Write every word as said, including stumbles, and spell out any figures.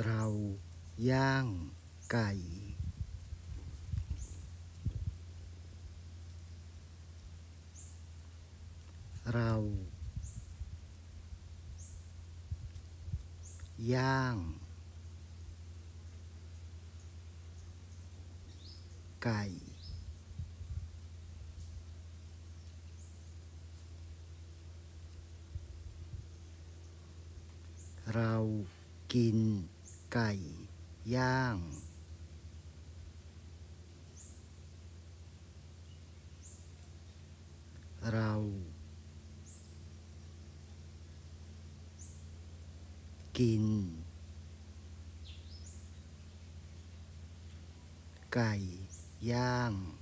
เราย่างไก่เราย่างไก่เรากินไก่ย่างเรากินไก่ย่าง